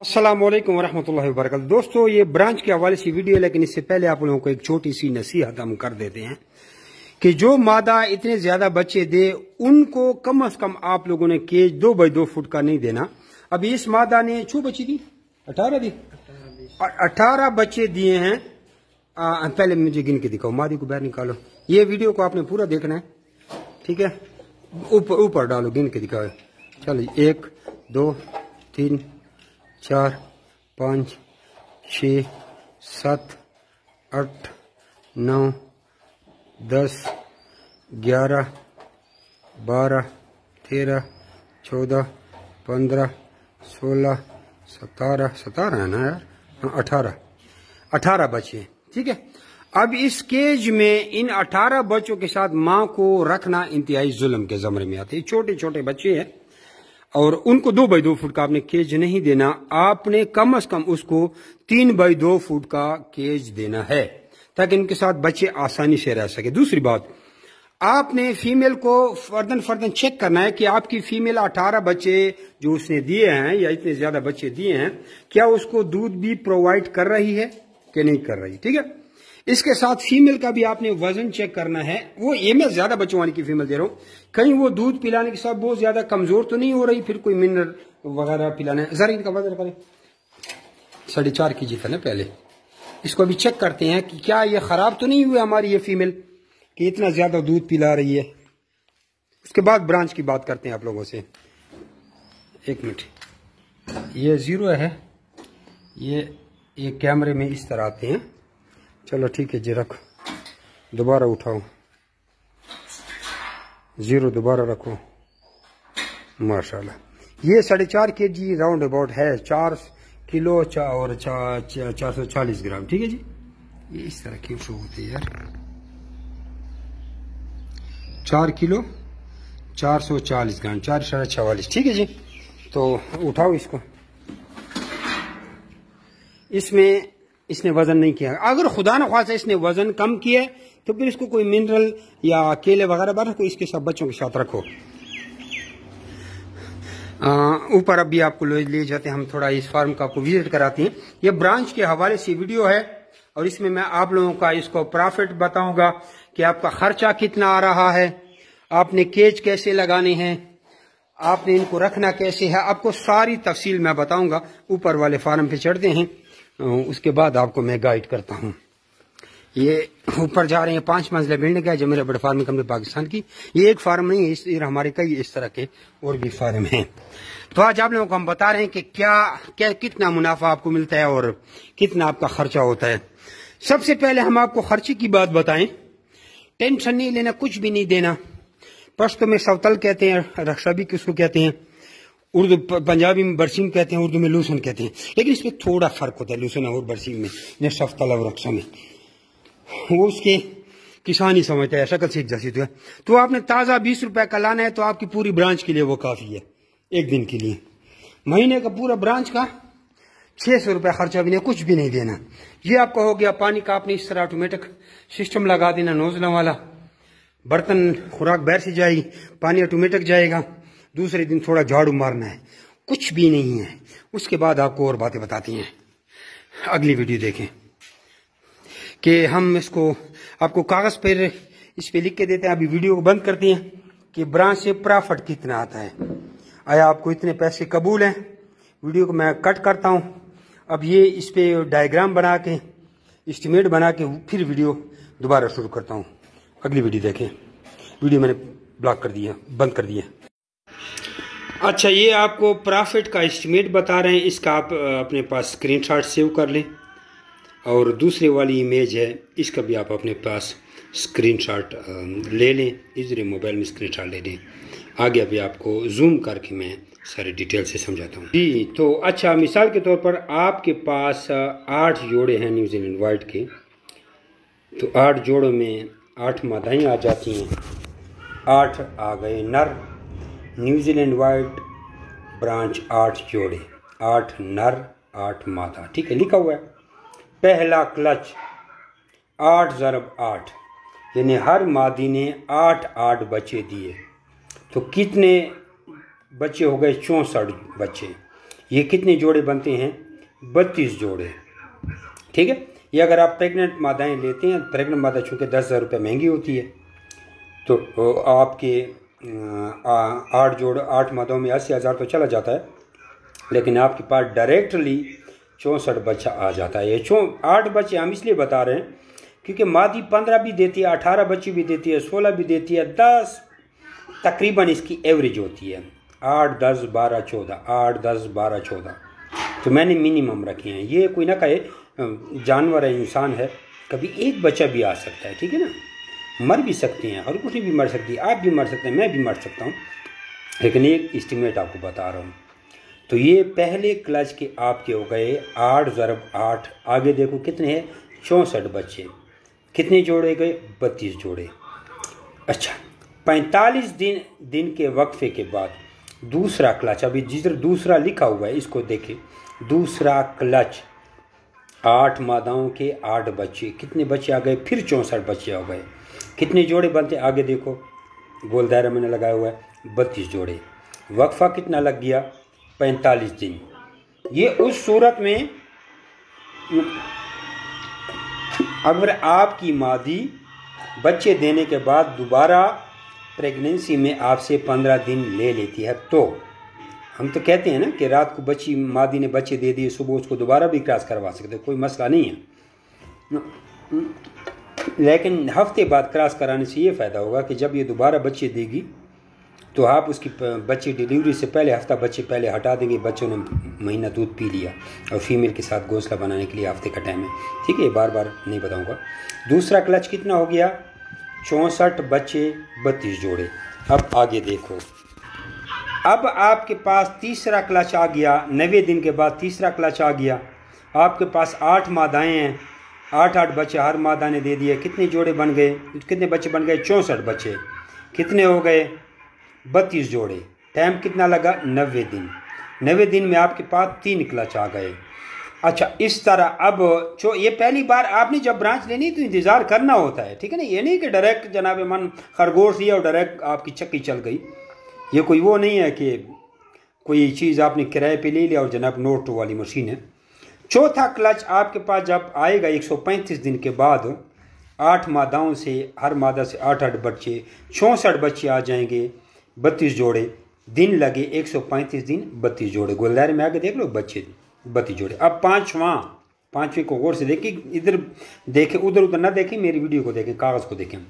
अस्सलामुअलैकुम वरहमतुल्लाहि वबरकातुहू। दोस्तों, ये ब्रांच के हवाले से वीडियो है, लेकिन इससे पहले आप लोगों को एक छोटी सी नसीहत हम कर देते हैं कि जो मादा इतने ज्यादा बच्चे दे उनको कम से कम आप लोगों ने केज 2 बाई 2 फुट का नहीं देना। अभी इस मादा ने छू बच्ची दी 18 दी 18 बच्चे दिए हैं। पहले मुझे गिन के दिखाओ, मादी को बाहर निकालो। ये वीडियो को आपने पूरा देखना है, ठीक है? ऊपर डालो, गिन के दिखाओ। चलो 1 2 3 4 5 6 7 8 9 10 11 12 13 14 15 16 17 है ना यार? हाँ, 18 बच्चे, ठीक है। अब इस केज में इन 18 बच्चों के साथ मां को रखना इंतहाई जुल्म के ज़मरे में आते हैं। छोटे छोटे बच्चे हैं और उनको 2 बाई 2 फुट का आपने केज नहीं देना। आपने कम से कम उसको 3 बाई 2 फुट का केज देना है ताकि इनके साथ बच्चे आसानी से रह सके। दूसरी बात, आपने फीमेल को फर्दन चेक करना है कि आपकी फीमेल 18 बच्चे जो उसने दिए हैं या इतने ज्यादा बच्चे दिए हैं, क्या उसको दूध भी प्रोवाइड कर रही है कि नहीं कर रही, ठीक है। इसके साथ फीमेल का भी आपने वजन चेक करना है। वो ये मैं ज्यादा बच्चों वाली की फीमेल दे रहा हूं, कहीं वो दूध पिलाने के साथ बहुत ज्यादा कमजोर तो नहीं हो रही, फिर कोई मिनरल वगैरह पिलाना है। जरा इनका वजन करें, 4.5 kg था ना पहले। इसको अभी चेक करते हैं कि क्या ये खराब तो नहीं हुई हमारी ये फीमेल कि इतना ज्यादा दूध पिला रही है। उसके बाद ब्रांच की बात करते हैं आप लोगों से। 1 मिनट, ये 0 है, ये कैमरे में इस तरह आते हैं। चलो ठीक है जी, रखो, दोबारा उठाओ, 0 दोबारा रखो। माशाल्लाह ये 4.5 kg राउंड अबाउट है, 4 किलो और 440 ग्राम, ठीक है जी। ये इस तरह क्यों शो होती है यार? 4 किलो 440 ग्राम, 4.44, ठीक है जी। तो उठाओ इसको। इसमें इसने वजन नहीं किया। अगर खुदा न ख्वास्ता इसने वजन कम किया तो फिर इसको कोई मिनरल या केले वगैरह पर रखो, इसके साथ बच्चों के साथ रखो। ऊपर अभी आपको ले जाते हैं हम, थोड़ा इस फार्म का आपको विजिट कराते हैं। ये ब्रांच के हवाले से वीडियो है और इसमें मैं आप लोगों का इसको प्रॉफिट बताऊंगा कि आपका खर्चा कितना आ रहा है, आपने केज कैसे लगाने हैं, आपने इनको रखना कैसे है, आपको सारी तफसील मैं बताऊंगा। ऊपर वाले फार्म पे चढ़ते हैं, उसके बाद आपको मैं गाइड करता हूं। ये ऊपर जा रहे हैं, 5 मंजिला बिल्डिंग है जो मेरे बड़े फार्मिंग कंपनी पाकिस्तान की। ये एक फार्म नहीं है, हमारे कई इस तरह के और भी फार्म हैं। तो आज आप लोगों को हम बता रहे हैं कि क्या कितना मुनाफा आपको मिलता है और कितना आपका खर्चा होता है। सबसे पहले हम आपको खर्चे की बात बताएं। टेंशन नहीं लेना, कुछ भी नहीं देना। पश्तो में सवतल कहते हैं, रक्षा भी किसको कहते हैं, उर्दू पंजाबी में बरसीम कहते हैं, उर्दू में लूसन कहते हैं, लेकिन इसमें थोड़ा फर्क होता है लूसन और बरसीम में। सफ्तल और रक्षा में वो उसके किसान ही समझता है, शक्ल से एक जैसी है। तो आपने ताज़ा 20 रुपए का लाना है तो आपकी पूरी ब्रांच के लिए वो काफ़ी है, एक दिन के लिए। महीने का पूरा ब्रांच का 600 रुपये खर्चा भी नहीं, कुछ भी नहीं देना। ये आपका हो गया पानी का। आपने इस तरह ऑटोमेटिक सिस्टम लगा देना, नोजला वाला। बर्तन खुराक बाहर से जाएगी, पानी ऑटोमेटिक जाएगा। दूसरे दिन थोड़ा झाड़ू मारना है, कुछ भी नहीं है। उसके बाद आपको और बातें बताती हैं, अगली वीडियो देखें कि हम इसको आपको कागज पर इस पे लिख के देते हैं। अभी वीडियो को बंद करते हैं कि ब्रांच से प्रॉफिट कितना आता है, आया आपको इतने पैसे कबूल हैं। वीडियो को मैं कट करता हूं। अब ये इस पे डायग्राम बना के, एस्टिमेट बना के फिर वीडियो दोबारा शुरू करता हूं। अगली वीडियो देखें। वीडियो मैंने ब्लॉक कर दिया, बंद कर दिया। अच्छा, ये आपको प्रॉफिट का एस्टिमेट बता रहे हैं, इसका आप अपने पास स्क्रीनशॉट सेव कर लें। और दूसरी वाली इमेज है, इसका भी आप अपने पास स्क्रीनशॉट ले लें, इधर मोबाइल में स्क्रीनशॉट ले लें। आगे अभी आपको जूम करके मैं सारी डिटेल से समझाता हूँ जी। तो अच्छा, मिसाल के तौर पर आपके पास 8 जोड़े हैं न्यूजीलैंड वाइट के, तो 8 जोड़ों में 8 मादाएँ आ जाती हैं, 8 आ गए नर। न्यूजीलैंड वाइट ब्रांच 8 जोड़े, 8 नर 8 मादा, ठीक है, लिखा हुआ है। पहला क्लच 8 × 8, यानी हर मादी ने 8 बच्चे दिए। तो कितने बच्चे हो गए? 64 बच्चे। ये कितने जोड़े बनते हैं? 32 जोड़े। ठीक है। ये अगर आप प्रेग्नेंट मादाएँ लेते हैं, प्रेग्नेंट मादा चूँकि 10,000 रुपये महंगी होती है, तो आपके 8 मादाओं में 80,000 तो चला जाता है, लेकिन आपके पास डायरेक्टली 64 बच्चा आ जाता है। ये 8 बच्चे हम इसलिए बता रहे हैं क्योंकि मादी 15 भी देती है, 18 बच्चे भी देती है, 16 भी देती है, 10 तकरीबन इसकी एवरेज होती है। 8, 10, 12, 14, 8, 10, 12, 14 तो मैंने मिनिमम रखे हैं। ये कोई ना कहे जानवर है, इंसान है, कभी एक बच्चा भी आ सकता है। ठीक है ना, मर भी सकते हैं, हर कुछ भी मर सकती है, आप भी मर सकते हैं, मैं भी मर सकता हूँ, लेकिन एक एस्टिमेट आपको बता रहा हूँ। तो ये पहले क्लच के आपके हो गए 8 × 8, आगे देखो कितने हैं? 64 बच्चे। कितने जोड़े गए? 32 जोड़े। अच्छा, 45 दिन के वक्फे के बाद दूसरा क्लच, अभी जिधर दूसरा लिखा हुआ है इसको देखें, दूसरा क्लच 8 मादाओं के 8 बच्चे। कितने बच्चे आ गए? फिर 64 बच्चे आ गए। कितने जोड़े बनते? आगे देखो, गोल दायरा मैंने लगाया हुआ है, 32 जोड़े। वक्फा कितना लग गया? 45 दिन। ये उस सूरत में अगर आपकी मादी बच्चे देने के बाद दोबारा प्रेगनेंसी में आपसे 15 दिन ले लेती है, तो हम तो कहते हैं ना कि रात को मादी ने बच्चे दे दिए, सुबह उसको दोबारा भी क्रॉस करवा सकते, कोई मसला नहीं है। लेकिन हफ्ते बाद क्रॉस कराने से ये फ़ायदा होगा कि जब ये दोबारा बच्चे देगी तो आप उसकी बच्चे डिलीवरी से पहले हफ्ता बच्चे पहले हटा देंगे, बच्चों ने महीना दूध पी लिया, और फीमेल के साथ घोंसला बनाने के लिए हफ्ते का टाइम है। ठीक है, बार बार नहीं बताऊंगा। दूसरा क्लच कितना हो गया? 64 बच्चे, 32 जोड़े। अब आगे देखो, अब आपके पास तीसरा क्लच आ गया। 90 दिन के बाद तीसरा क्लच आ गया। आपके पास 8 मादाएँ हैं, 8 बच्चे हर मादा ने दे दिए। कितने जोड़े बन गए? कितने बच्चे बन गए? 64 बच्चे। कितने हो गए? 32 जोड़े। टाइम कितना लगा? 90 दिन। 90 दिन में आपके पास 3 क्लच आ गए। अच्छा, इस तरह अब ये पहली बार आपने जब ब्रांच लेनी तो इंतज़ार करना होता है। ठीक है ना, ये नहीं कि डायरेक्ट जनाब मन खरगोश लिया और डायरेक्ट आपकी चक्की चल गई। ये कोई वो नहीं है कि कोई चीज़ आपने किराए पे ले लिया और जनाब नोट वाली मशीन है। चौथा क्लच आपके पास जब आएगा 135 दिन के बाद, 8 मादाओं से हर मादा से 8 बच्चे, 64 बच्चे आ जाएंगे, 32 जोड़े। दिन लगे 135 दिन, 32 जोड़े। गोलदारे में आगे देख लो, बच्चे 32 जोड़े। अब पाँचवें को गौर से देखें, इधर देखें, उधर ना देखें, मेरी वीडियो को देखें, कागज़ को देखें।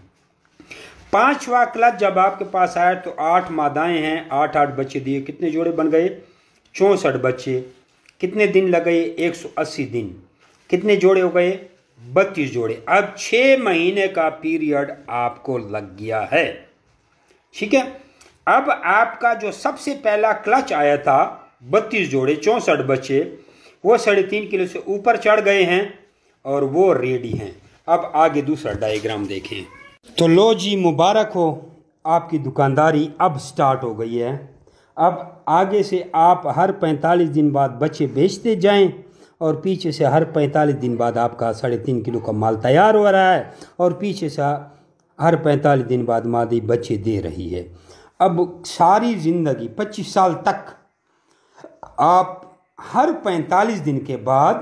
5वां क्लच जब आपके पास आया तो 8 मादाएं हैं, 8 बच्चे दिए। कितने जोड़े बन गए? 64 बच्चे। कितने दिन लगे? 180 दिन। कितने जोड़े हो गए? 32 जोड़े। अब 6 महीने का पीरियड आपको लग गया है। ठीक है, अब आपका जो सबसे पहला क्लच आया था 32 जोड़े 64 बच्चे, वो 3.5 किलो से ऊपर चढ़ गए हैं और वो रेडी हैं। अब आगे दूसरा डायग्राम देखें। तो लो जी, मुबारक हो, आपकी दुकानदारी अब स्टार्ट हो गई है। अब आगे से आप हर 45 दिन बाद बच्चे बेचते जाएं और पीछे से हर 45 दिन बाद आपका 3.5 किलो का माल तैयार हो रहा है और पीछे से हर 45 दिन बाद मादी बच्चे दे रही है। अब सारी ज़िंदगी 25 साल तक आप हर 45 दिन के बाद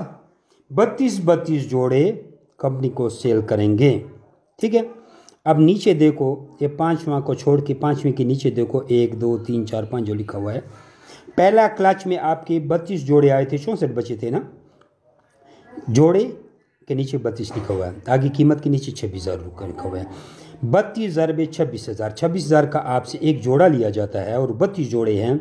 32 जोड़े कंपनी को सेल करेंगे। ठीक है, अब नीचे देखो, ये 5वां को छोड़ के 5वें के नीचे देखो, 1 2 3 4 5 जो लिखा हुआ है। पहला क्लच में आपके 32 जोड़े आए थे, 64 बचे थे ना, जोड़े के नीचे 32 लिखा हुआ है, आगे कीमत के नीचे 26,000 लिखा हुआ है। 32 ज़रबे 26,000, 26,000 का आपसे एक जोड़ा लिया जाता है और 32 जोड़े हैं,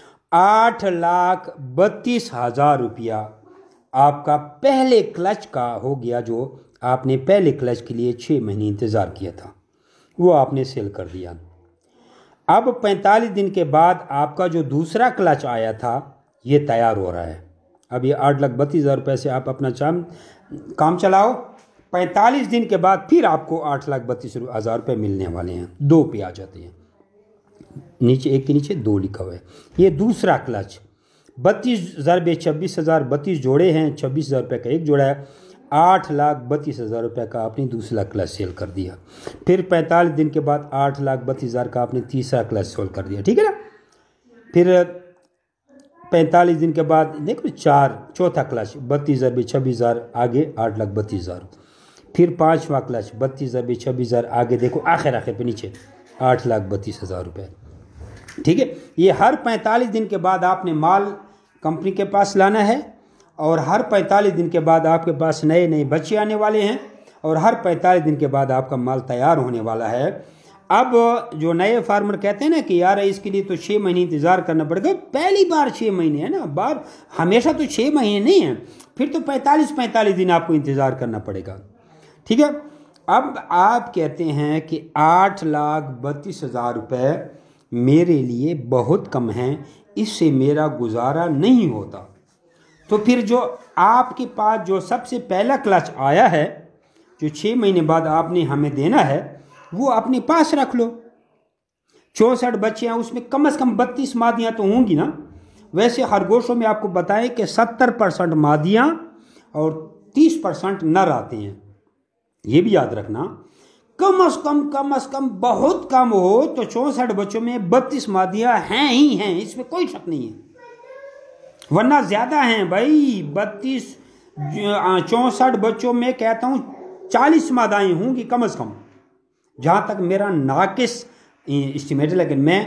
8,32,000 रुपया आपका पहले क्लच का हो गया। जो आपने पहले क्लच के लिए 6 महीने इंतज़ार किया था वो आपने सेल कर दिया। अब 45 दिन के बाद आपका जो दूसरा क्लच आया था ये तैयार हो रहा है। अब ये 8,32,000 रुपये से आप अपना काम चलाओ। 45 दिन के बाद फिर आपको 8,32,000 रुपये मिलने वाले हैं। 2 पे आ जाते हैं, नीचे एक के नीचे 2 लिखा हुआ है। ये दूसरा क्लच 32 ज़रबे 26,000, 32 जोड़े हैं, 26,000 रुपये का एक जोड़ा है, 8,32,000 रुपये का आपने दूसरा क्लच सेल कर दिया। फिर 45 दिन के बाद 8,32,000 का आपने तीसरा क्लच सेल कर दिया। ठीक है ना, फिर 45 दिन के बाद देखो चौथा क्लच 32,000 भी 26,000 आगे 8,32,000, फिर 5वां क्लच 32,000 भी 26,000 आगे देखो आखिर पे नीचे 8,32,000 रुपये। ठीक है, ये हर 45 दिन के बाद आपने माल कंपनी के पास लाना है और हर 45 दिन के बाद आपके पास नए नए बच्चे आने वाले हैं और हर 45 दिन के बाद आपका माल तैयार होने वाला है। अब जो नए फार्मर कहते हैं ना कि यार इसके लिए तो 6 महीने इंतज़ार करना पड़ेगा, पहली बार 6 महीने है ना, बार हमेशा तो 6 महीने नहीं है, फिर तो 45 दिन आपको इंतज़ार करना पड़ेगा। ठीक है, अब आप कहते हैं कि 8,32,000 रुपये मेरे लिए बहुत कम हैं, इससे मेरा गुजारा नहीं होता। तो फिर जो आपके पास जो सबसे पहला क्लच आया है जो 6 महीने बाद आपने हमें देना है वो अपने पास रख लो। 64 बच्चे हैं, उसमें कम से कम 32 मादियाँ तो होंगी ना। वैसे खरगोशों में आपको बताएं कि 70% मादियाँ और 30% नर आते हैं, ये भी याद रखना। कम से कम बहुत कम हो तो 64 बच्चों में 32 मादियाँ हैं ही हैं, इसमें कोई शक नहीं है, वरना ज़्यादा हैं भाई। 64 बच्चों में कहता हूँ 40 मादाएँ होंगी कम से कम, जहाँ तक मेरा नाकिस इस्टीमेट है। लेकिन मैं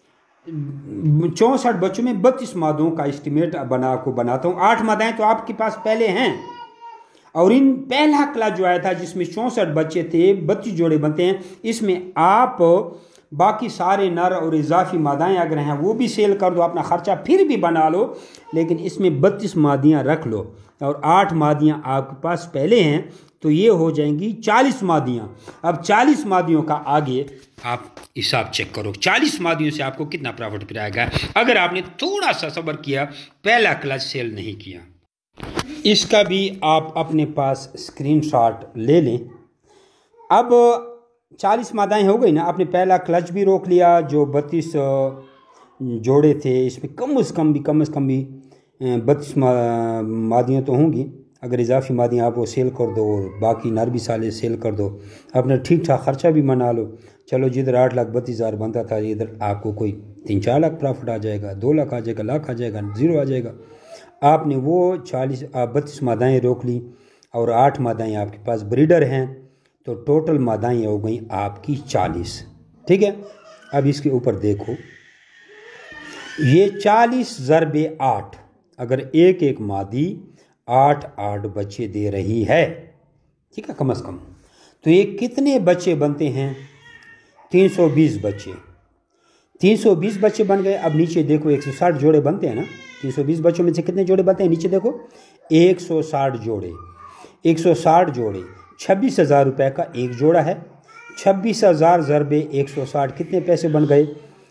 64 बच्चों में 32 मादों का इस्टीमेट बनाता हूँ। 8 मादाएँ तो आपके पास पहले हैं और इन पहला क्लास जो आया था जिसमें 64 बच्चे थे, 32 जोड़े बनते हैं, इसमें आप बाकी सारे नर और इजाफी मादाएँ अगर हैं वो भी सेल कर दो, अपना ख़र्चा फिर भी बना लो, लेकिन इसमें 32 मादियाँ रख लो और 8 मादियाँ आपके पास पहले हैं तो ये हो जाएंगी 40 मादियाँ। अब 40 मादियों का आगे आप हिसाब चेक करो, 40 मादियों से आपको कितना प्रॉफिट फिर आएगा अगर आपने थोड़ा सा सब्र किया, पहला क्लच सेल नहीं किया। इसका भी आप अपने पास स्क्रीनशॉट ले लें। अब 40 मादाएँ हो गई ना, आपने पहला क्लच भी रोक लिया, जो 32 जोड़े थे इसमें कम से कम भी 32 मादियाँ तो होंगी। अगर इजाफी मादियाँ आप वो सेल कर दो और बाकी नर भी साले सेल कर दो, अपना ठीक ठाक खर्चा भी मना लो। चलो जिधर 8,32,000 बनता था इधर आपको कोई 3-4 लाख प्रॉफिट आ जाएगा, 2 लाख आ जाएगा, लाख आ जाएगा, 0 आ जाएगा। आपने वो 32 मादाएँ रोक ली और 8 मादाएँ आपके पास ब्रीडर हैं, तो टोटल मादाएँ हो गई आपकी 40। ठीक है, अब इसके ऊपर देखो, ये 40 ज़रबे 8, अगर एक मादी 8 बच्चे दे रही है, ठीक है, कम से कम, तो ये कितने बच्चे बनते हैं? 320 बच्चे। 320 बच्चे बन गए। अब नीचे देखो 160 जोड़े बनते हैं ना, 320 बच्चों में से कितने जोड़े बनते हैं? नीचे देखो 160 जोड़े। 160 जोड़े 26,000 रुपये का एक जोड़ा है। 26,000 ज़रबे 160 कितने पैसे बन गए?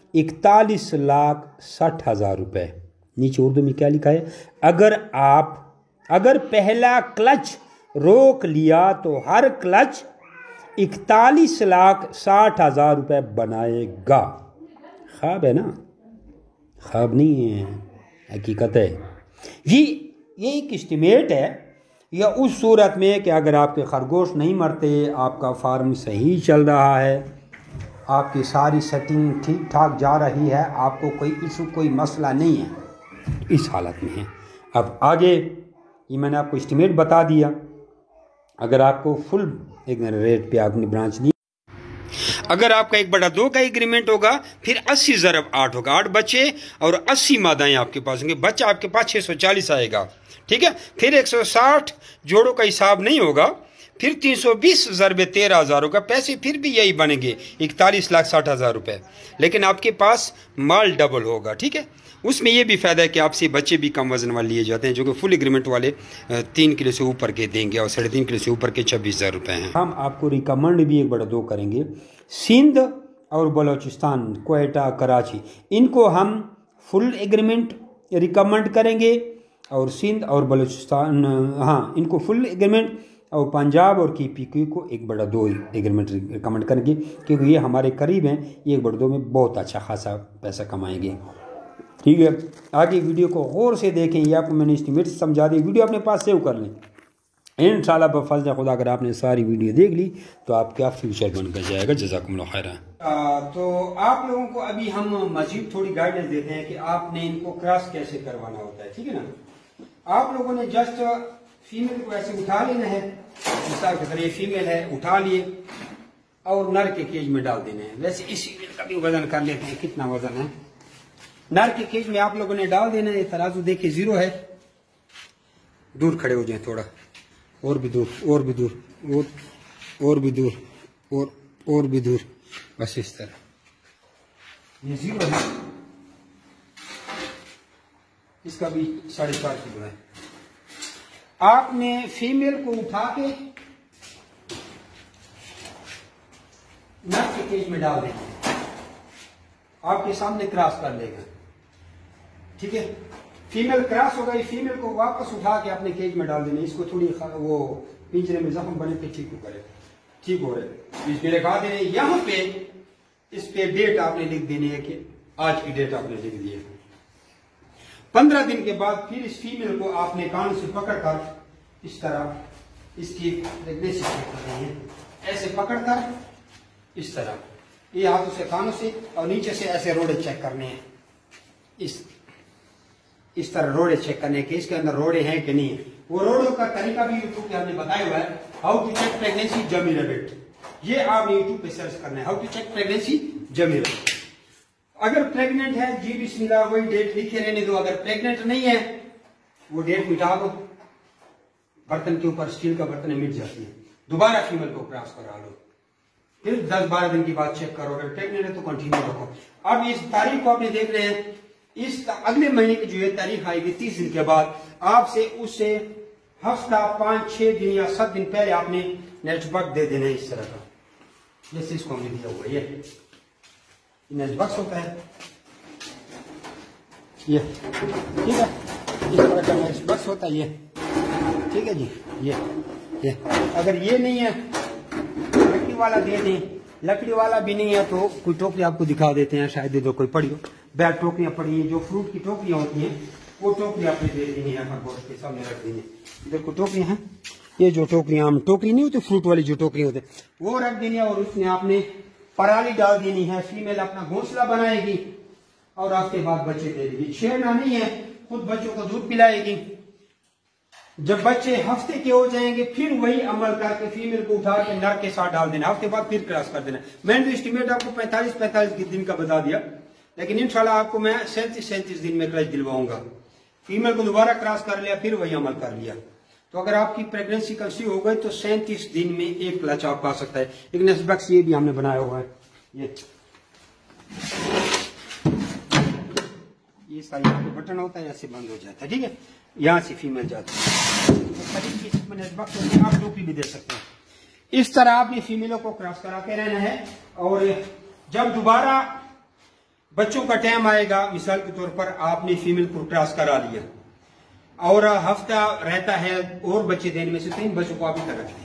41,60,000 रुपये। नीचे उर्दू में क्या लिखा है? अगर पहला क्लच रोक लिया तो हर क्लच 41,60,000 रुपये बनाएगा। ख्वाब है ना, ख्वाब नहीं है, हकीकत है। ये एक एस्टिमेट है, या उस सूरत में कि अगर आपके खरगोश नहीं मरते, आपका फार्म सही चल रहा है, आपकी सारी सेटिंग ठीक ठाक जा रही है, आपको कोई इशू कोई मसला नहीं है, इस हालत में है। अब आगे ये मैंने आपको एस्टिमेट बता दिया। अगर आपको फुल एक रेट पे आपने ब्रांच दी, अगर आपका 1/2 का एग्रीमेंट होगा, फिर 80 ज़रब 8 होगा, 8 बच्चे और 80 मादाएँ आपके पास होंगे, बच्चा आपके पास 640 आएगा। ठीक है, फिर 160 जोड़ों का हिसाब नहीं होगा, फिर 320 ज़रबे 13,000 होगा, पैसे फिर भी यही बनेंगे 41,60,000 रुपये, लेकिन आपके पास माल डबल होगा। ठीक है, उसमें ये भी फ़ायदा है कि आपसे बच्चे भी कम वजन वाले लिए जाते हैं, जो कि फुल एग्रीमेंट वाले 3 किलो से ऊपर के देंगे और 3.5 किलो से ऊपर के 26,000 रुपये हैं। हम आपको रिकमेंड भी 1/2 करेंगे। सिंध और बलूचिस्तान, क्वेटा, कराची, इनको हम फुल एग्रीमेंट रिकमेंड करेंगे, और सिंध और बलूचिस्तान, हाँ, इनको फुल एग्रीमेंट, और पंजाब और KPQ को 1/2 एग्रीमेंट रिकमेंड करेंगे, क्योंकि ये हमारे करीब हैं, ये 1/2 में बहुत अच्छा खासा पैसा कमाएंगे। ठीक है, आगे वीडियो को गौर से देखें, ये आपको मैंने एस्टिमेट समझा दी, वीडियो अपने पास सेव कर लें। इंशाल्लाह बफज़ल खुदा अगर आपने सारी वीडियो देख ली तो आपका फ्यूचर बनकर जाएगा। जज़ाकुमुल्लाह खैर। तो आप लोगों को अभी हम मजीद थोड़ी गाइडेंस देते हैं कि आपने इनको क्रॉस कैसे करवाना होता है, ठीक है ना। आप लोगों ने जस्ट फीमेल को ऐसे उठा लेना है, मिसाल के तरह ये फीमेल है, उठा लिए और नर के केज में डाल देने हैं। वैसे इस फीमेल का भी वजन कर लेते हैं, कितना वजन है। नर के केज में आप लोगों ने डाल देना है। तराजू देखिए 0 है, दूर खड़े हो जाए थोड़ा, और भी दूर, और भी दूर, और भी दूर, और भी दूर, बस इस तरह। ये 0 है, इसका भी 4.5 किलो है। आपने फीमेल को उठा के नर के केज में डाल देंगे, आपके सामने क्रॉस कर लेगा, ठीक है। फीमेल क्रॉस हो गई, फीमेल को वापस उठा के अपने केज में डाल देने। इसको थोड़ी वो पिंजरे में जख्म बने थे, ठीक करे, ठीक हो रहे, इसमें लगा देने। यहाँ पे इस पे डेट आपने लिख देनी है कि आज की डेट आपने लिख दी है। 15 दिन के बाद फिर इस फीमेल को आपने कान से पकड़कर इस तरह इसकी प्रेगनेंसी चेक करनी है। ऐसे पकड़कर इस तरह, ये हाथों से कानों से, और नीचे से ऐसे रोड़े चेक करने हैं। इस तरह रोड़े चेक करने के, इसके अंदर रोड़े हैं कि नहीं है। वो रोड़ों का तरीका भी यूट्यूब पे हमने बताया हुआ है, हाउ टू चेक प्रेगनेंसी जमी रबिट। ये आपने यूट्यूब पे सर्च करना है, हाउ टू चेक प्रेगनेंसी जमी रबिट। अगर प्रेग्नेंट है जी बिस्मिल्लाह, वही डेट लिखे रहने दो। अगर प्रेग्नेंट नहीं है वो डेट मिटा दो, बर्तन के ऊपर स्टील का बर्तन मिट जाती है। दोबारा फीमेल को क्रॉस करा लो, फिर 10-12 दिन की बाद चेक करो। अगर प्रेग्नेंट है तो कंटिन्यू रखो। अब इस तारीख को आपने देख रहे हैं, इस अगले महीने की जो है तारीख आएगी 30 दिन के बाद, आपसे उससे हफ्ता 5-6 दिन या 7 दिन पहले आपने नेस्ट बक्स दे देना है इस तरह का, जैसे इसको हमने दिया हुआ। ये नेस्ट बक्स होता है, ये ठीक है, इस तरह का नेस्ट बक्स होता है ये, ठीक है जी। ये अगर ये नहीं है लकड़ी वाला दे दें, लकड़ी वाला भी नहीं है तो कोई टोकरी आपको दिखा देते हैं, शायद इधर कोई पड़ी हो। बैग टोकरियां पड़ी हैं, जो फ्रूट की टोकरियां होती हैं वो टोकरी आपने दे देनी है, खरगोश के सामने रख देनी। इधर कोई टोकरियां हैं, ये जो टोकरियां हम टोकरी नहीं होती, फ्रूट वाली जो टोकरी होती वो रख देनी है, और उसमें आपने पराली डाल देनी है। फीमेल अपना घोंसला बनाएगी और आपके बाद बच्चे दे देगी। छेड़ना नहीं है, खुद बच्चों को दूध पिलाएगी। जब बच्चे हफ्ते के हो जाएंगे फिर वही अमल करके फीमेल को उठा के नर के साथ डाल देना, हफ्ते बाद फिर क्रॉस कर देना। मैंने तो एस्टिमेट आपको 45 दिन का बता दिया, लेकिन इंशाल्लाह आपको मैं 37 दिन में क्रच दिलवाऊंगा। फीमेल को दोबारा क्रॉस कर लिया, फिर वही अमल कर लिया, तो अगर आपकी प्रेगनेंसी कंसीव हो गई तो 37 दिन में एक क्लच आप पा सकता है। एक नेस्ट बक्स ये भी हमने बनाया हुआ है, ये साइड पे बटन होता है, ऐसे बंद हो जाता है, ठीक है। यहाँ से फीमेल जाती है, तो नेस्ट बक्स होते हैं, आप टोकरी भी दे सकते हैं। इस तरह आपने फीमेलों को क्रॉस कराते रहना है, और जब दोबारा बच्चों का टाइम आएगा, मिसाल के तौर पर आपने फीमेल को क्रॉस करा लिया और हफ्ता रहता है और बच्चे देने में से 3 बच्चों को आप इधर रखते हैं।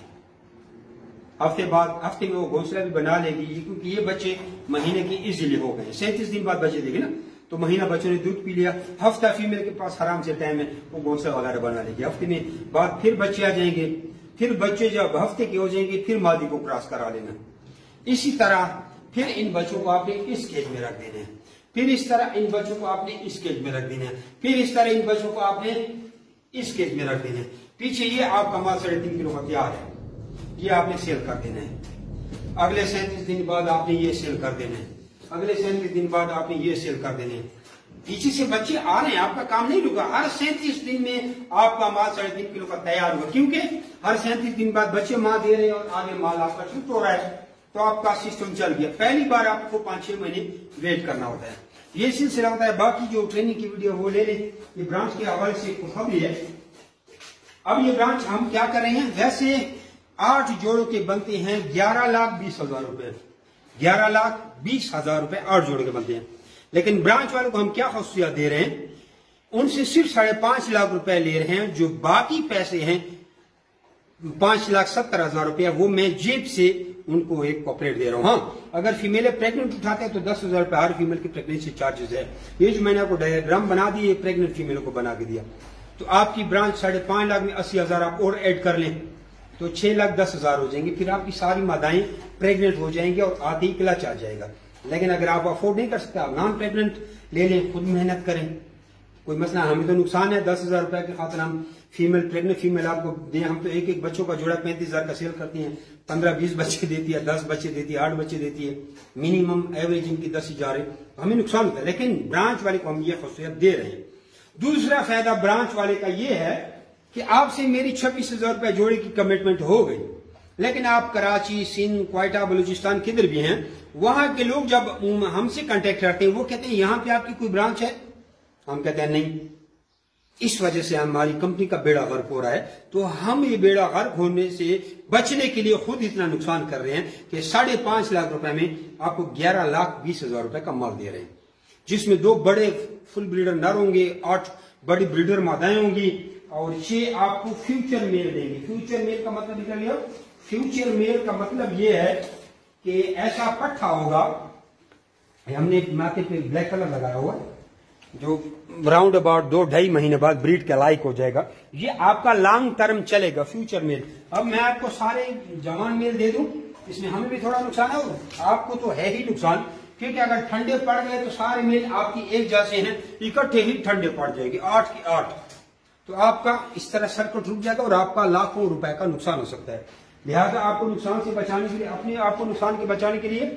हफ्ते में वो घोंसला भी बना लेगी, क्योंकि ये बच्चे महीने की इजीली हो गए। 37 दिन बाद बच्चे देंगे ना, तो महीना बच्चों ने दूध पी लिया, हफ्ता फीमेल के पास आराम से टाइम है, वो घोंसला वगैरह बना लेगी। हफ्ते में बाद फिर बच्चे आ जाएंगे, फिर बच्चे जब हफ्ते के हो जाएंगे फिर मादी को क्रॉस करा लेना। इसी तरह फिर इन बच्चों को आपने इस केज में रख देना है, फिर इस तरह इन बच्चों को आपने इस केज में रख देना है, फिर इस तरह इन बच्चों को आपने इस केज में रख देना है। पीछे ये आपका माल 3.5 किलो का तैयार है, ये आपने सेल कर देना है। अगले 37 दिन बाद आपने ये सेल कर देना है, अगले 37 दिन बाद आपने ये सेल कर देने हैं। पीछे से बच्चे आ रहे हैं, आपका काम नहीं रुका। हर 37 दिन में आपका माल 3.5 किलो का तैयार होगा, क्योंकि हर 37 दिन बाद बच्चे माल दे रहे हैं और आगे माल आपका शुरू हो रहा है, तो आपका सिस्टम चल गया। पहली बार आपको 5-6 महीने वेट करना होता है, ये सिलसिला होता है। बाकी जो ट्रेनिंग की वीडियो वो ले लें, ये ब्रांच के हवाले से खुशखबरी है। अब ये ब्रांच हम क्या कर रहे हैं, वैसे 8 जोड़ों के बनते हैं 11,20,000 रुपए, 11,20,000 रुपए 8 जोड़ों के बनते हैं। लेकिन ब्रांच वालों को हम क्या खसूसियत दे रहे हैं, उनसे सिर्फ 5.5 लाख रुपए ले रहे हैं। जो बाकी पैसे हैं 5,70,000 रुपया, वो मैं जेब से उनको एक कॉपरेट दे रहा हूं। हाँ, अगर फीमेल प्रेग्नेंट उठाते हैं तो 10,000 रुपये हर फीमेल की प्रेगनेंसी चार्जेस है। ये जो मैंने आपको डायग्राम बना दिए, प्रेग्नेंट फीमेल को बना के दिया, तो आपकी ब्रांच 5.5 लाख में 80,000 आप और ऐड कर लें तो 6,10,000 हो जाएंगे। फिर आपकी सारी मादाएं प्रेग्नेंट हो जाएंगी और आधी क्लच आ जाएगा। लेकिन अगर आप अफोर्ड नहीं कर सकते, आप नॉन प्रेग्नेंट ले लें, खुद मेहनत करें, कोई मसला। हमें तो नुकसान है 10,000 रुपए के खातिर हम प्रेग्नेंट फीमेल आपको दें। हम तो एक बच्चों का जोड़ा 35,000 का सेल करती हैं, 15-20 बच्चे देती है, 10 बच्चे देती है, 8 बच्चे देती है, मिनिमम एवरेज इनकी 10,000 है। हमें नुकसान होता है, लेकिन ब्रांच वाले को हम ये खसूसियत दे रहे हैं। दूसरा फायदा ब्रांच वाले का ये है कि आपसे मेरी 26,000 रुपए जोड़े की कमिटमेंट हो गई, लेकिन आप कराची, सिंध, क्वेटा, बलूचिस्तान किधर भी हैं, वहां के लोग जब हमसे कांटेक्ट करते हैं वो कहते हैं यहां पे आपकी कोई ब्रांच है? हम कहते हैं नहीं। इस वजह से हमारी कंपनी का बेड़ा गर्क हो रहा है। तो हम ये बेड़ा गर्क होने से बचने के लिए खुद इतना नुकसान कर रहे हैं कि 5.5 लाख रुपए में आपको 11,20,000 रुपए का माल दे रहे हैं, जिसमें 2 बड़े फुल ब्रीडर नर होंगे, 8 बड़ी ब्रीडर मादाएं होंगी और 6 आपको फ्यूचर मेल देंगे। फ्यूचर मेल का मतलब निकल लिया। फ्यूचर मेल का मतलब यह है कि ऐसा पट्ठा होगा, हमने माथे पे ब्लैक कलर लगाया हुआ जो राउंड अबाउट 2-2.5 महीने बाद ब्रीड के लायक हो जाएगा। ये आपका लॉन्ग टर्म चलेगा फ्यूचर मेल। अब मैं आपको सारे जवान मेल दे दूं, इसमें हमें भी थोड़ा नुकसान है और आपको तो है ही नुकसान, क्योंकि अगर ठंडे पड़ गए तो सारे मेल आपकी एक जैसे हैं, इकट्ठे ही ठंडे पड़ जाएगी 8 की 8, तो आपका इस तरह सर्किट रुक जाएगा और आपका लाखों रुपए का नुकसान हो सकता है। लिहाजा आपको नुकसान से बचाने के लिए, अपने आपको नुकसान के बचाने के लिए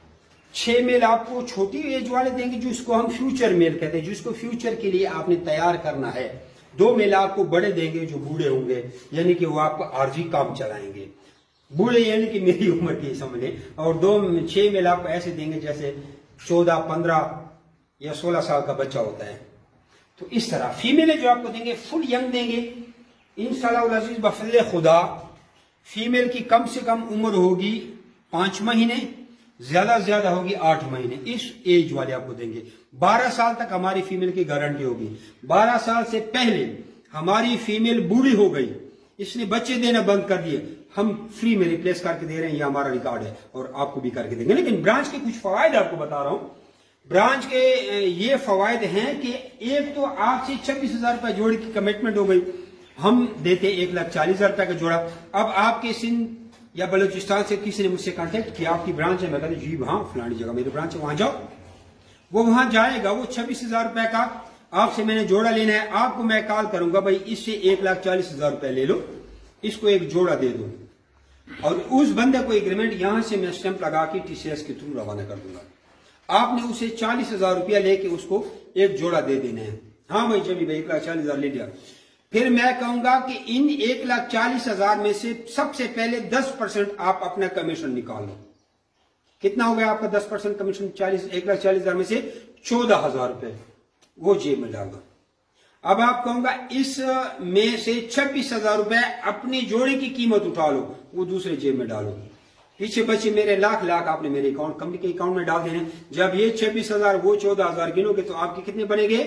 6 मेल आपको छोटी एज वाले देंगे, जिसको हम फ्यूचर मेल कहते हैं, जिसको फ्यूचर के लिए आपने तैयार करना है। 2 मेल आपको बड़े देंगे जो बूढ़े होंगे, यानी कि वो आपको आरजी काम चलाएंगे, बूढ़े यानी कि मेरी उम्र की समझ लें। और 6 मेल आपको ऐसे देंगे जैसे 14, 15 या 16 साल का बच्चा होता है। तो इस तरह फीमेल जो आपको देंगे फुल यंग देंगे इंशाअल्लाह अज़ीज़ बफज़्ल खुदा। फीमेल की कम से कम उम्र होगी 5 महीने, ज्यादा से ज्यादा होगी 8 महीने। इस एज वाले आपको देंगे। 12 साल तक हमारी फीमेल की गारंटी होगी। 12 साल से पहले हमारी फीमेल बूढ़ी हो गई, इसने बच्चे देना बंद कर दिए, हम फ्री में रिप्लेस करके दे रहे हैं, ये हमारा रिकॉर्ड है और आपको भी करके देंगे। लेकिन ब्रांच के कुछ फवायद आपको बता रहा हूं। ब्रांच के ये फवायद हैं कि एक तो आपसे 26,000 रुपए जोड़े की कमिटमेंट हो गई, हम देते 1,40,000 रुपए का जोड़ा। अब आपके सिंध या बलूचिस्तान से किसी ने मुझसे कांटेक्ट किया, आपकी ब्रांच है, मैं कहता जी हाँ फलानी जगह मेरी ब्रांच है, वहां जाओ। वो वहां जाएगा, वो 26,000 रुपए का आपसे मैंने जोड़ा लेना है, आपको मैं कॉल करूंगा भाई इससे 1,40,000 रुपए ले लो, इसको एक जोड़ा दे दो, और उस बंदे को एग्रीमेंट यहां से मैं स्टैंप लगा के TCS के थ्रू रवाना कर दूंगा। आपने उसे 40,000 रुपया लेके उसको एक जोड़ा दे देना है। हाँ भाई चलिए भाई 1,40,000 ले लिया। फिर मैं कहूंगा कि इन 1,40,000 में से सबसे पहले 10% आप अपना कमीशन निकाल लो। कितना हो गया आपका 10% कमीशन? 1,40,000 में से 14,000 रुपए वो जेब में डाल दो। अब आप कहूंगा इस में से 26,000 रुपए अपनी जोड़े की कीमत उठा लो, वो दूसरे जेब में डालो। पीछे बचे मेरे लाख आपने मेरे अकाउंट, कंपनी के अकाउंट में डाल देने। जब ये 26,000 वो 14,000 गिनोगे तो आपके कितने बनेंगे?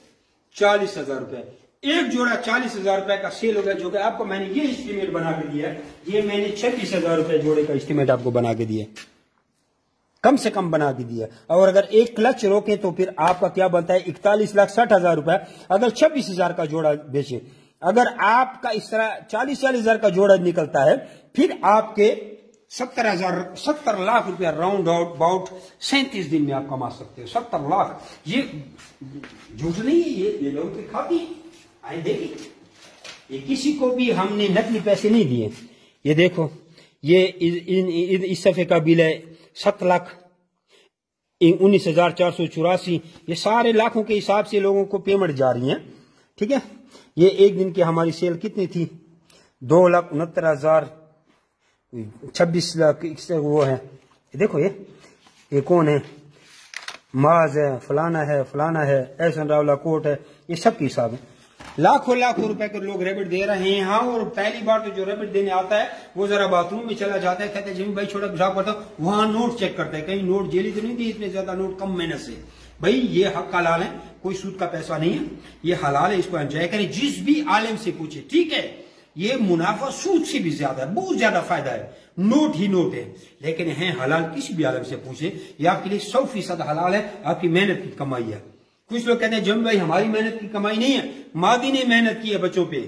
40,000 रुपए। एक जोड़ा 40,000 रुपए का सेल हो गया, जो कि आपको मैंने ये एस्टीमेट बना के दिया है। ये मैंने 26,000 रुपए जोड़े का एस्टीमेट आपको बना के दिया, कम से कम बना के दिया। और अगर एक क्लच रोके तो फिर आपका क्या बनता है? 41,60,000 रुपए। अगर 26,000 का जोड़ा बेचे, अगर आपका इस तरह 40,000 का जोड़ा निकलता है, फिर आपके 70 लाख रुपया राउंड अबाउट 37 दिन में आप कमा सकते हो। 70 लाख, ये झूठ नहीं है, ये लोग तो खाती आए। देखिए, ये किसी को भी हमने नकली पैसे नहीं दिए। ये देखो, ये इस सफे का बिल है 7,19,484। ये सारे लाखों के हिसाब से लोगों को पेमेंट जा रही है। ठीक है, ये एक दिन की हमारी सेल कितनी थी? 2,69,000, 26 लाख वो है। देखो, ये कौन है? माज है, फलाना है, फलाना है, एहसन रावला कोट है, ये सब के हिसाब है। लाखों रुपए के लोग रेबिट दे रहे हैं। हाँ, और पहली बार तो जो रेबिट देने आता है वो जरा बाथरूम में चला जाता है, कहते हैं जिमी भाई छोटा पेशाब करता हूं, वहां नोट चेक करता है, कहीं नोट जेली तो नहीं दी, इतने ज्यादा नोट कम मेहनत से। भाई ये हक हलाल है, कोई सूद का पैसा नहीं है, ये हलाल है, इसको एंजॉय करें। जिस भी आलिम से पूछे, ठीक है, ये मुनाफा सूद से भी ज्यादा है, बहुत ज्यादा फायदा है, नोट ही नोट है, लेकिन है हलाल। किसी भी आलिम से पूछे, ये आपके लिए 100% हलाल है, आपकी मेहनत की कमाई है। कुछ लोग कहते हैं जम भाई हमारी मेहनत की कमाई नहीं है, मादी ने मेहनत की है बच्चों पे,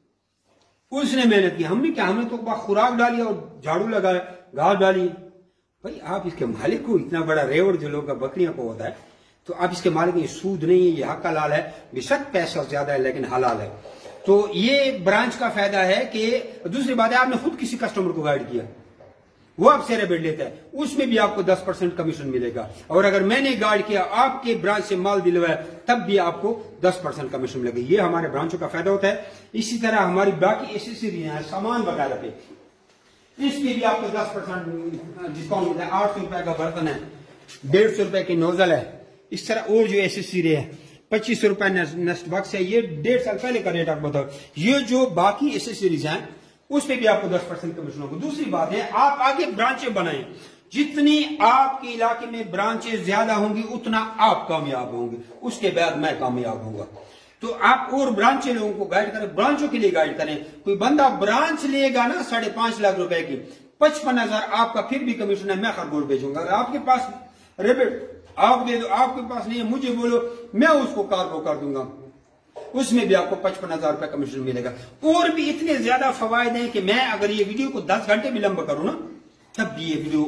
उसने मेहनत की, हमने क्या, हमने तो खुराक डाली और झाड़ू लगाया, घास डाली। भाई आप इसके मालिक को, इतना बड़ा रेवड़ जो लोग बकरियों को होता है, तो आप इसके मालिक, ये सूद नहीं है, ये हक हलाल है, बेशक पैसा ज्यादा है लेकिन हलाल है। तो ये ब्रांच का फायदा है कि दूसरी बात है आपने खुद किसी कस्टमर को गाइड किया, वो आपसे रेबेट लेता है, उसमें भी आपको 10% कमीशन मिलेगा। और अगर मैंने गाइड किया, आपके ब्रांच से माल दिलवाया, तब भी आपको 10% कमीशन मिलेगा। ये हमारे ब्रांचों का फायदा होता है। इसी तरह हमारी बाकी एसेसरी है, सामान वगैरह पे, इसमें भी आपको 10% डिस्काउंट मिलता है। 800 रुपए का बर्तन है, 150 रुपए की नोजल है, इस तरह और जो एसेसरी है 2500 रुपए नेस्ट बॉक्स है। ये 1.5 साल पहले का रेट आपको बताओ। ये जो बाकी एसेसरीज हैं उस पे भी आपको 10% कमीशन होगा। दूसरी बात है आप आगे ब्रांचें बनाएं, जितनी आपके इलाके में ब्रांचें ज्यादा होंगी उतना आप कामयाब होंगे, उसके बाद मैं कामयाब होऊंगा। तो आप और ब्रांचें लोगों को गाइड करें, ब्रांचों के लिए गाइड करें। कोई बंदा ब्रांच लेगा ना 5.5 लाख रुपए की, 55,000 आपका फिर भी कमीशन है, मैं खरगोश भेजूंगा। अगर आपके पास रेबिट आप दे दो, आपके पास नहीं है, मुझे बोलो, मैं उसको कार्गो कर दूंगा, उसमें भी आपको 55,000 रुपए कमीशन मिलेगा। और भी इतने ज्यादा फवायद हैं कि मैं अगर ये वीडियो को 10 घंटे भी लंबा करूं ना, तब भी ये वीडियो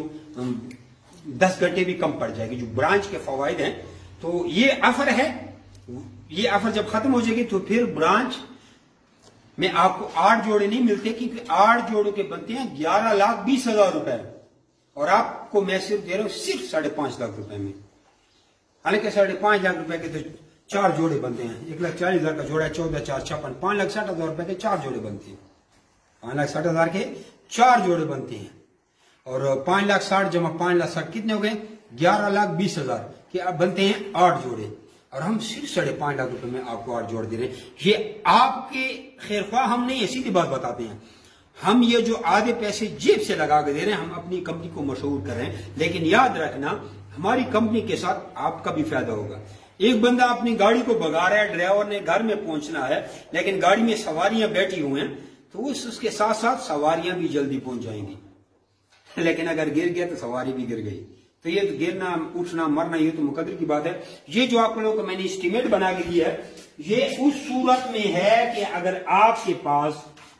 10 घंटे भी कम पड़ जाएगी। जो ब्रांच के फवायद हैं, तो ये ऑफर है, ये ऑफर जब खत्म हो जाएगी तो फिर ब्रांच में आपको 8 जोड़े नहीं मिलते, क्योंकि 8 जोड़ों के बनते हैं 11,20,000 रुपए, और आपको मैं सिर्फ दे रहा हूं सिर्फ 5.5 लाख रुपए में। हालांकि 5.5 लाख रुपए के तो 4 जोड़े बनते हैं, 1,40,000 का जोड़ा है, 14, 4, 56, 5,60,000 रुपए के 4 जोड़े बनते हैं, 5,60,000 के 4 जोड़े बनते हैं। और 5,60,000 जमा 5,60,000 कितने हो गए, 11,20,000 के अब बनते हैं 8 जोड़े, और हम सिर्फ 5.5 लाख रुपए में आपको 8 जोड़ दे रहे हैं। ये आपके खैरख्वाह हम नहीं, सीधी बात बताते हैं, हम ये जो आधे पैसे जेब से लगा के दे रहे हैं, हम अपनी कंपनी को मशहूर कर रहे हैं। लेकिन याद रखना हमारी कंपनी के साथ आपका भी फायदा होगा। एक बंदा अपनी गाड़ी को भगा रहा है, ड्राइवर ने घर में पहुंचना है, लेकिन गाड़ी में सवारियां बैठी हुई हैं, तो उसके साथ साथ सवारियां भी जल्दी पहुंच जाएंगी। लेकिन अगर गिर गया तो सवारी भी गिर गई। तो ये तो गिरना, उठना, मरना, ये तो मुकद्दर की बात है। ये जो आप लोगों को मैंने एस्टीमेट बना के दिया है, ये उस सूरत में है कि अगर आपके पास,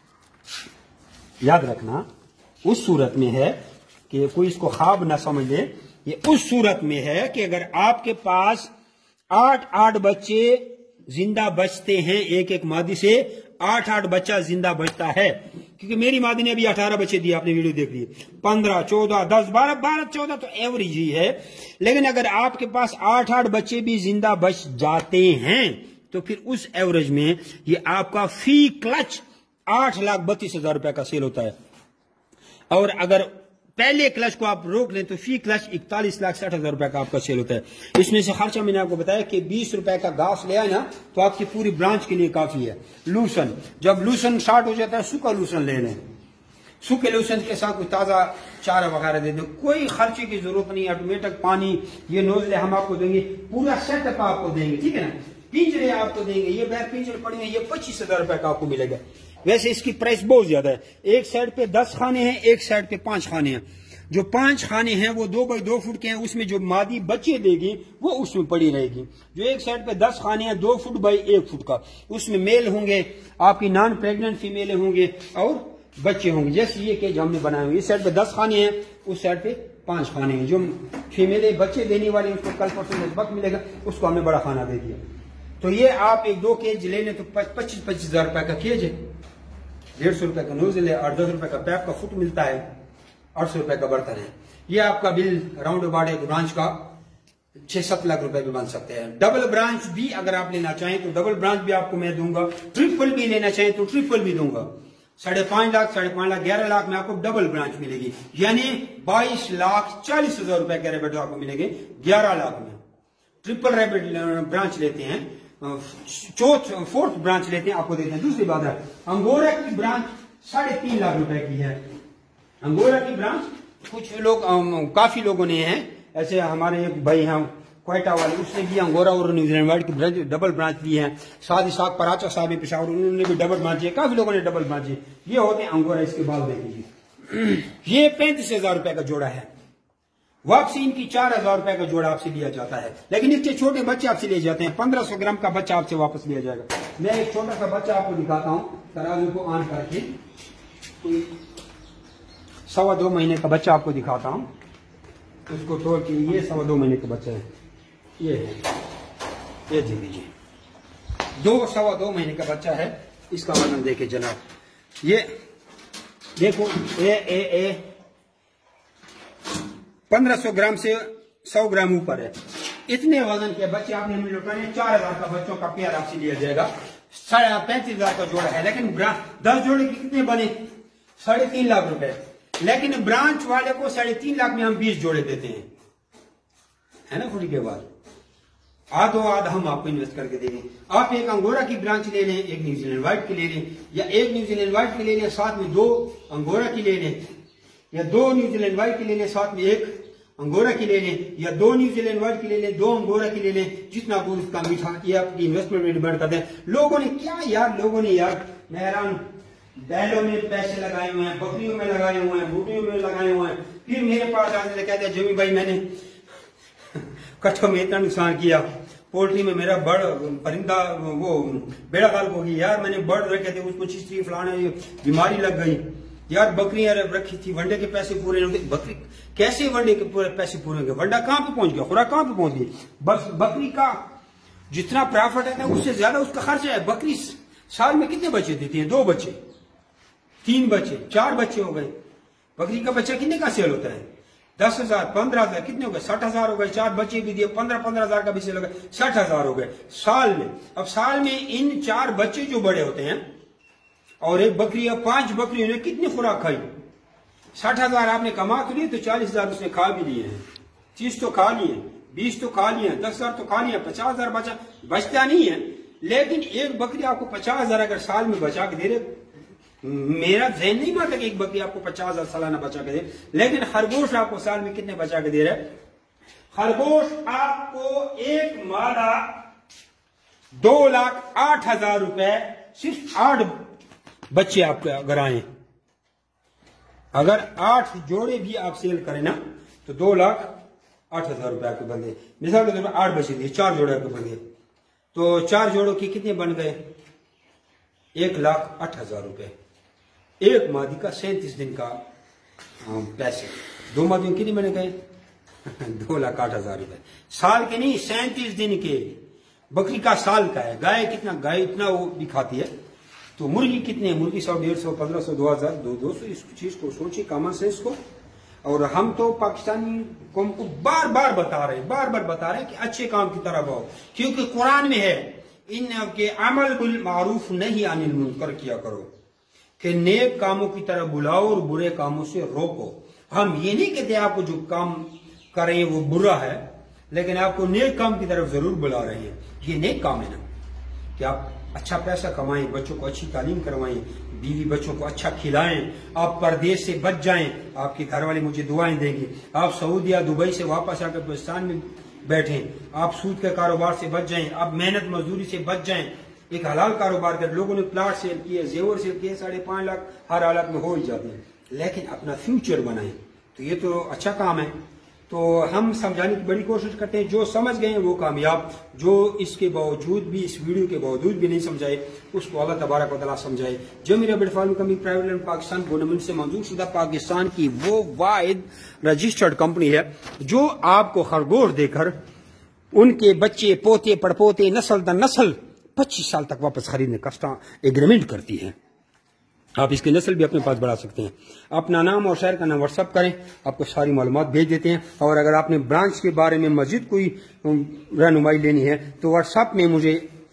याद रखना, उस सूरत में है कि कोई इसको ख्वाब ना समझ ले, ये उस सूरत में है कि अगर आपके पास 8 बच्चे जिंदा बचते हैं, एक मादी से 8 बच्चा जिंदा बचता है, क्योंकि मेरी मादी ने अभी 18 बच्चे दिए, आपने वीडियो देख ली, 15, 14, 10, 12, 14 तो एवरेज ही है। लेकिन अगर आपके पास 8 बच्चे भी जिंदा बच जाते हैं तो फिर उस एवरेज में ये आपका फी क्लच 8,32,000 रुपए का सेल होता है। और अगर पहले क्लच को आप रोक लें तो फी क्लच 41,60,000 रुपए का आपका सेल होता है। इसमें से खर्चा मैंने आपको बताया कि 20 रुपए का घास ले आए ना तो आपकी पूरी ब्रांच के लिए काफी है। लूसन, जब लूसन स्टार्ट हो जाता है सूखा लूसन ले लें, सूखे लूसन के साथ कोई ताजा चारा वगैरह दे दो, कोई खर्चे की जरूरत नहीं। ऑटोमेटिक पानी, ये नोजले हम आपको देंगे, पूरा सेटअप आपको देंगे, ठीक है ना, पिंजरे आपको देंगे, ये बैर पिंजरे पड़ेंगे, ये 25,000 रुपए का आपको मिलेगा। वैसे इसकी प्राइस बहुत ज्यादा है, एक साइड पे 10 खाने हैं, एक साइड पे 5 खाने हैं। जो 5 खाने हैं वो 2 बाई 2 फुट के हैं, उसमें जो मादी बच्चे देगी वो उसमें पड़ी रहेगी। जो एक साइड पे 10 खाने हैं 2 फुट बाई 1 फुट का, उसमें मेल होंगे, आपकी नॉन प्रेग्नेंट फीमेल होंगे और बच्चे होंगे। जैसे ये केज हमने बनाए हुए, इस साइड पे 10 खाने हैं, उस साइड पे 5 खाने हैं। जो फीमेल बच्चे देने वाले उसको कल परसों वक्त मिलेगा, उसको हमने बड़ा खाना दे दिया। तो ये आप 1-2 केज ले लें तो 25,000 रुपए का केज है, 150 रुपए का नोजल है, 8-10 रुपए का पैप का फुट मिलता है, 800 रुपए का बर्तन है। ये आपका बिल राउंड अबाउट एक ब्रांच का 6-7 लाख रुपए भी बन सकते हैं। डबल ब्रांच भी अगर आप लेना चाहें तो डबल ब्रांच भी आपको मैं दूंगा, ट्रिपल भी लेना चाहें तो ट्रिपल भी दूंगा। 5.5 लाख, 5.5 लाख, 11 लाख में आपको डबल ब्रांच मिलेगी, यानी 22,40,000 रुपए के रेबिट आपको मिलेंगे 11 लाख में। ट्रिपल रेबिट ब्रांच लेते हैं, 4th ब्रांच लेते हैं, आपको देते हैं। दूसरी बात है अंगोरा की ब्रांच 3.5 लाख रुपए की है। अंगोरा की ब्रांच कुछ लोग, काफी लोगों ने हैं, ऐसे हमारे एक भाई हैं क्वेटा वाले, उसने भी अंगोरा और न्यूजीलैंड वाइट की ब्रांच, डबल ब्रांच दी है। साथ ही साथ पराचा साहब है पेशावर, उन्होंने भी डबल ब्रांच है, काफी लोगों ने डबल ब्रांच है। ये होते हैं अंगोरा। इसके बाद देखिए ये 35,000 रुपए का जोड़ा है, वापसी इनकी 4000 रुपए का जोड़ा आपसे लिया जाता है। लेकिन इसके छोटे बच्चे आपसे ले जाते हैं, 1500 ग्राम का बच्चा आपसे वापस लिया जाएगा। मैं एक छोटा सा बच्चा आपको दिखाता हूँ, तराजू को ऑन करके 2.25 महीने का बच्चा आपको दिखाता हूँ। उसको तोड़ के, ये 2.25 महीने का बच्चा है, ये है, ये दे दीजिए। 2.25 महीने का बच्चा है। इसका वजन देखे जनाब, ये देखो, 1500 ग्राम से 100 ग्राम ऊपर है। इतने वजन के बच्चे आपने मिल 4000 का बच्चों का पेयर आपसे लिया जाएगा। 35,000 का जोड़ा है। लेकिन 10 जोड़े कितने बने? 3.5 लाख रुपए। लेकिन ब्रांच वाले को 3.5 लाख में हम 20 जोड़े देते हैं, है ना। खुली के बाद आधो आध हम आपको इन्वेस्ट करके दे दें। आप एक अंगोरा की ब्रांच ले लें, एक न्यूजीलैंड व्हाइट की ले लें, या एक न्यूजीलैंड व्हाइट की ले लें, साथ में 2 अंगोरा की ले लें, या 2 न्यूजीलैंड व्हाइट की ले लें, साथ में 1 अंगोरा की ले लें, या 2 न्यूजीलैंड व्हाइट की ले लें, 2 अंगोरा की ले लें। जितना दूर उसका मीठा, ये आपकी इन्वेस्टमेंट में डिपेंड करते हैं। लोगों ने क्या यार, लोगों ने यार, मैं हैरान, बैलों में पैसे लगाए हुए हैं, बकरियों में लगाए हुए हैं, बूटियों में लगाए हुए हैं। फिर मेरे पास आने कहते हैं जमी भाई मैंने कट्ठों में इतना नुकसान किया, पोल्ट्री में मेरा बर्ड परिंदा वो बेड़ा गाल हो गई यार, मैंने बर्ड रखे थे उसको चिस्ती फलाने बीमारी लग गई यार, बकरियां रखी थी, वंडे के पैसे पूरे नहीं होते। बकरी कैसे वंडे के पूरे पैसे पूरे होंगे? वंडा कहां पे पहुंच गया, खुराक कहां पे पहुंच गई? बस बकरी का जितना प्रॉफिट है ना उससे ज्यादा उसका खर्चा है। बकरी साल में कितने बच्चे देती है? 2 बच्चे, 3 बच्चे, 4 बच्चे हो गए। बकरी का बच्चा कितने का सेल होता है? 10,000, 15,000, कितने हो गए? 60,000 हो गए। 4 बच्चे भी दिए, 15,000 का भी सेल हो गए, 60,000 हो गए साल में। अब साल में इन 4 बच्चे जो बड़े होते हैं और 1 बकरी या 5 बकरियों ने कितनी खुराक खाई? 60,000 आपने कमा तो लिए, तो 40,000 उसने खा भी लिए हैं। 30 तो खा लिए, 20 तो खा लिए, 10,000 तो खा लिए, 50,000 बचता नहीं है। लेकिन 1 बकरी आपको 50,000 अगर साल में बचा के दे रहे, मेरा ज़हन नहीं मानता कि 1 बकरी आपको 50,000 सालाना बचा के दे। लेकिन खरगोश आपको साल में कितने बचा के दे रहे? खरगोश आपको एक मादा 2,08,000 रुपए, सिर्फ 8 बच्चे आपके अगर आए, अगर 8 जोड़े भी आप सेल करें ना, तो 2,08,000 रुपए आपके बन गए। मिसाल के तौर पर 8 बच्चे दिए, 4 जोड़े आपके बन गए, तो 4 जोड़ों की कितने बन गए? 1,08,000 रुपए। 1 मादी का 37 दिन का पैसे, 2 मादियों कितने बन गए? 2,08,000 रुपए साल के, नहीं 37 दिन के। बकरी का साल का है। गाय कितना, गाय इतना वो भी खाती है। तो मुर्गी कितने? मुर्गी 100, 150, 1500, 2000, 200। इस चीज को सोचिए, कॉमन सेंस को। और हम तो पाकिस्तानी कौम को बार बार बता रहे हैं कि अच्छे काम की तरफ आओ, क्योंकि कुरान में है इनके अमल बिल मारूफ नहीं अनिल मुनकर किया करो, कि नेक कामों की तरफ बुलाओ और बुरे कामों से रोको। हम ये नहीं कहते आपको जो काम करें वो बुरा है, लेकिन आपको नेक काम की तरफ जरूर बुला रहे हैं। ये नेक काम है ना, कि आप अच्छा पैसा कमाएं, बच्चों को अच्छी तालीम करवाएं, बीवी बच्चों को अच्छा खिलाएं, आप परदेश से बच जाएं, आपके घर वाले मुझे दुआएं देंगे। आप सऊदी या दुबई से वापस आकर पाकिस्तान में बैठें, आप सूद के कारोबार से बच जाएं, आप मेहनत मजदूरी से बच जाएं, एक हलाल कारोबार कर। लोगों ने प्लाट सेल किए, जेवर सेल किए, 5.5 लाख हर हालत में हो ही जाते हैं। लेकिन अपना फ्यूचर बनाएं, तो ये तो अच्छा काम है। तो हम समझाने की बड़ी कोशिश करते हैं। जो समझ गए हैं वो कामयाब, जो इसके बावजूद भी, इस वीडियो के बावजूद भी नहीं समझाए, उसको अल्लाह तबारक व तआला समझाए। जो मेरा bird farming company private limited Pakistan government से मंजूर शुदा पाकिस्तान की वो वाहिद रजिस्टर्ड कंपनी है जो आपको खरगोश देकर उनके बच्चे, पोते, पड़पोते, नस्ल दर नस्ल 25 साल तक वापस खरीदने का एग्रीमेंट करती है। आप इसकी नस्ल भी अपने पास बढ़ा सकते हैं। अपना नाम और शहर का नाम व्हाट्सअप करें, आपको सारी मालूमात भेज देते हैं। और अगर आपने ब्रांच के बारे में मजीद कोई रहनुमाई लेनी है तो व्हाट्सअप में मुझे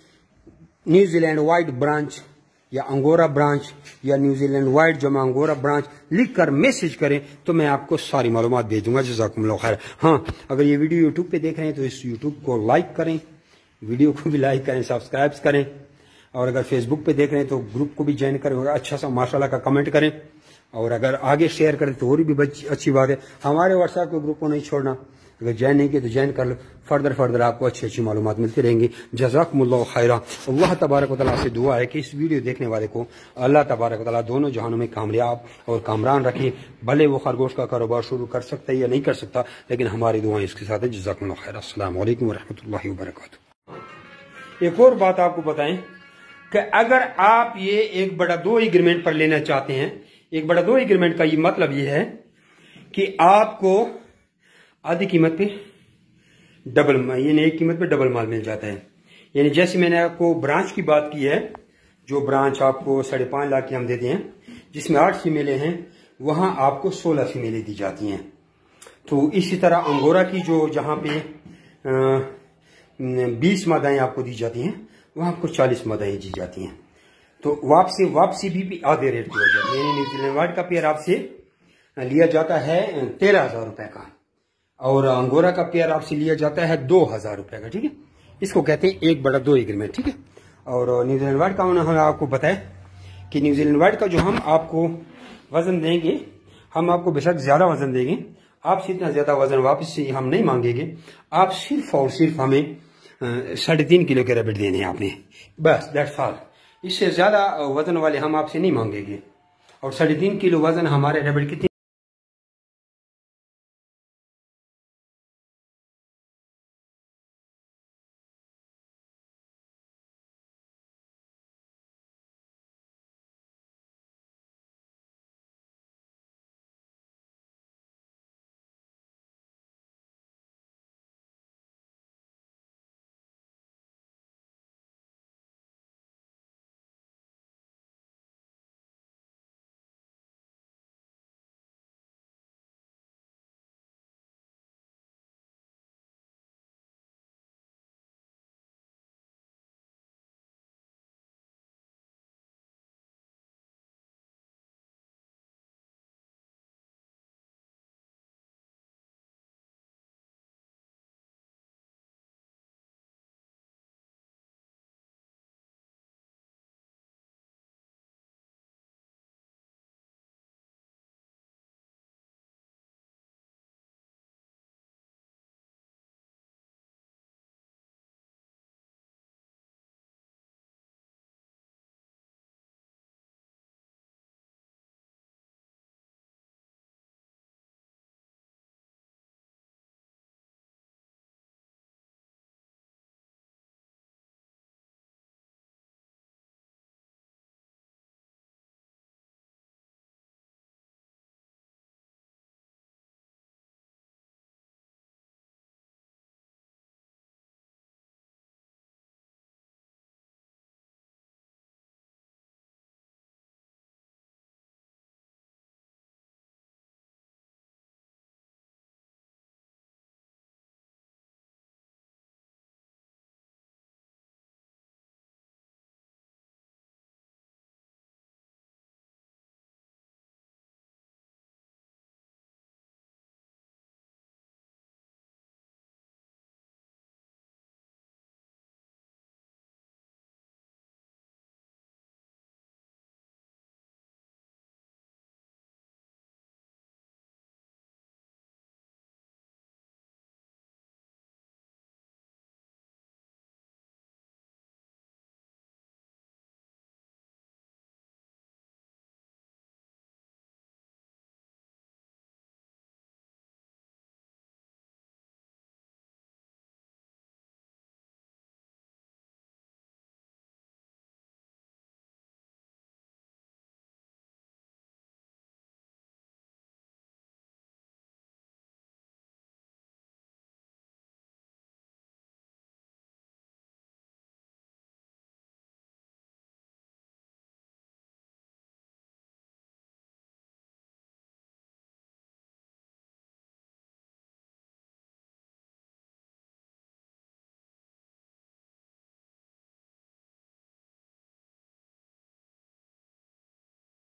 न्यूजीलैंड वाइट ब्रांच या अंगोरा ब्रांच या न्यूजीलैंड वाइट जमा अंगोरा ब्रांच लिख कर मैसेज करें, तो मैं आपको सारी मालूमात भेज दूंगा। जज़ाकुमुल्लाह खैर। हाँ, अगर ये वीडियो यूट्यूब पे देख रहे हैं तो इस यूट्यूब को लाइक करें, वीडियो को भी लाइक करें, सब्सक्राइब करें। और अगर फेसबुक पे देख रहे हैं तो ग्रुप को भी ज्वाइन करें, अच्छा सा माशाल्लाह का कमेंट करें। और अगर आगे शेयर करें तो और भी अच्छी बात है। हमारे व्हाट्सएप के ग्रुप को नहीं छोड़ना, अगर ज्वाइन नहीं किया तो ज्वाइन कर लो। फर्दर आपको अच्छी अच्छी मालूमात मिलती रहेंगी। जज़ाकुमुल्लाहु खैरा। अल्लाह तबारक व तआला से दुआ है कि इस वीडियो देखने वाले को अल्लाह तबारक व तआला दोनों जहानों में कामयाब और कामरान रखे। भले वो खरगोश का कारोबार शुरू कर सकता है या नहीं कर सकता, लेकिन हमारी दुआएं इसके साथ है। जज़ाकुमुल्लाहु खैरा। अस्सलामु अलैकुम व रहमतुल्लाहि व बरकातुहू। एक और बात आपको बताएं कि अगर आप ये 1/2 एग्रीमेंट पर लेना चाहते हैं, 1/2 एग्रीमेंट का ये मतलब ये है कि आपको आधी कीमत पे डबल, यानी एक कीमत पे डबल माल मिल जाता है। यानी जैसे मैंने आपको ब्रांच की बात की है, जो ब्रांच आपको 5.5 लाख की हम देते हैं, जिसमें 8 फीमेलें हैं, वहां आपको 16 फीमेलें दी जाती हैं। तो इसी तरह अंगोरा की जो जहां पे 20 मादाएं आपको दी जाती हैं, वहां आपको 40 मादाएं दी जाती हैं। तो वापसी भी आधे रेट की हो जाती है। यानी न्यूजीलैंड वाइट का पेयर आपसे लिया जाता है 13,000 रुपए का, और अंगोरा का पेयर आपसे लिया जाता है 2,000 रुपए का। ठीक है, इसको कहते हैं 1/2 एग्रीमेंट। ठीक है, और न्यूजीलैंड वाइट का उन्होंने आपको बताया कि न्यूजीलैंड वाइट का जो हम आपको वजन देंगे, हम आपको बेशक ज्यादा वजन देंगे, आपसे इतना ज्यादा वजन वापस से हम नहीं मांगेंगे। आप सिर्फ और सिर्फ हमें 3.5 किलो के रैबिट देने हैं आपने, बस दैट्स ऑल। इससे ज्यादा वजन वाले हम आपसे नहीं मांगेंगे। और 3.5 किलो वजन हमारे रैबिट कितने